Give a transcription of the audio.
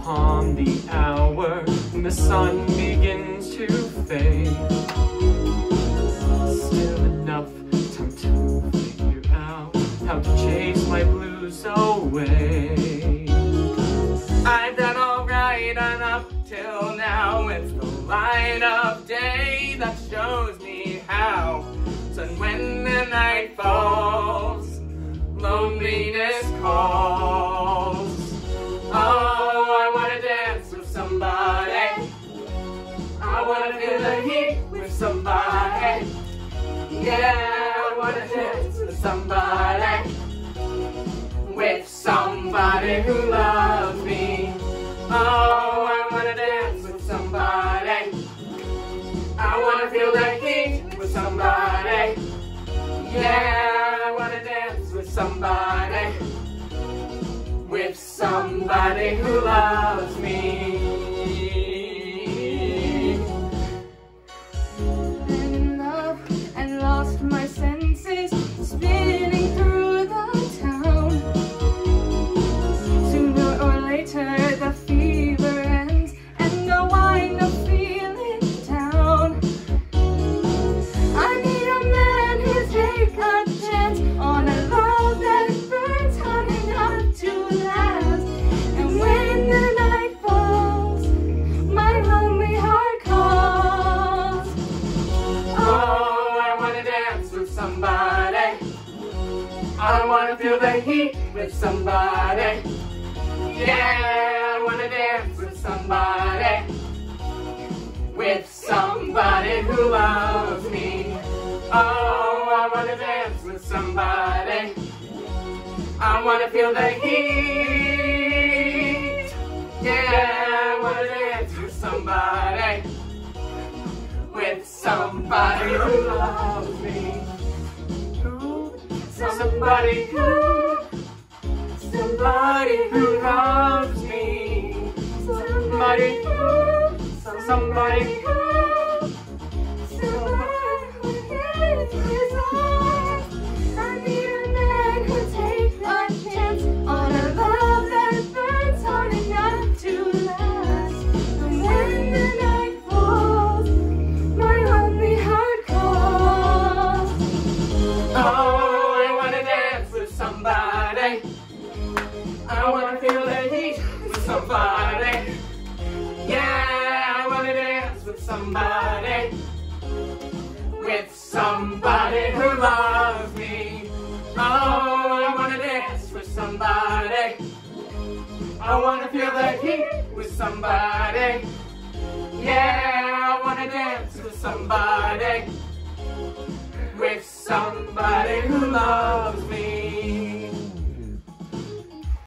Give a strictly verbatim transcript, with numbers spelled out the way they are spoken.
upon the hour when the sun begins to fade. Still enough time to figure out how to chase my blues away. I've done alright on up till now. It's the light of day that shows me how. So when the night falls, loneliness calls. Oh, I wanna dance with somebody. I wanna feel the heat with somebody. Yeah, I wanna dance with somebody. With somebody who loves me. Oh, I wanna dance with somebody. I wanna feel the heat with somebody. Yeah, I wanna dance with somebody. With somebody who loves me. Been in love and lost my senses, spinning through the town. Sooner or later the fever ends and I wind up feeling down. I need a man who'll take a chance on a love that burns hot enough to last. And when the night falls, my lonely heart calls. Oh, I wanna dance with somebody. I wanna feel the heat with somebody. Yeah, I wanna dance with somebody. With somebody who loves me. Oh, I wanna dance with somebody. I wanna feel the heat. Yeah, I wanna dance with somebody. With somebody who loves me. Somebody who, somebody who loves me. Somebody who, somebody who, Somebody who gives his all. I need a man who'll take a chance on a love that burns hot enough to last. And when the night falls, my lonely heart calls. oh, I wanna dance with somebody. I wanna feel the heat with somebody. Yeah, I wanna dance with somebody. With somebody who loves me. Oh, I wanna dance with somebody. I wanna feel the heat with somebody. Yeah, I wanna dance with somebody. With somebody who loves me.